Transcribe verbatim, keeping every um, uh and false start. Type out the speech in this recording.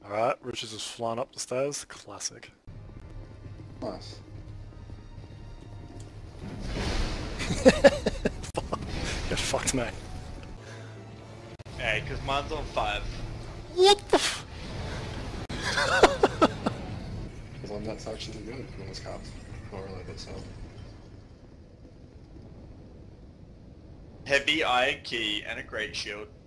Alright, Richard's just flying up the stairs. Classic. Nice. Get fucked, mate. Hey, cause mine's on five. What the f- Because I'm that's actually good in this cards. Not really, but so. Heavy iron key and a great shield.